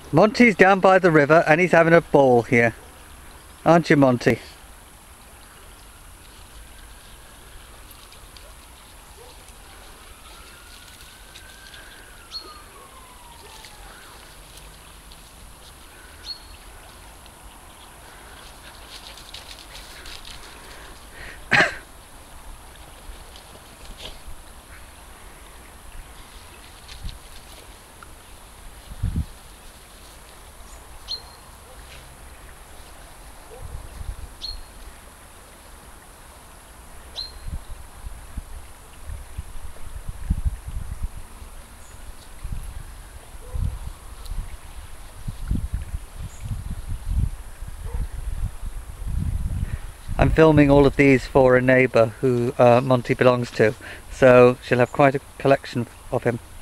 Monty's down by the river and he's having a ball here. Aren't you, Monty? I'm filming all of these for a neighbour who Monty belongs to, so she'll have quite a collection of him.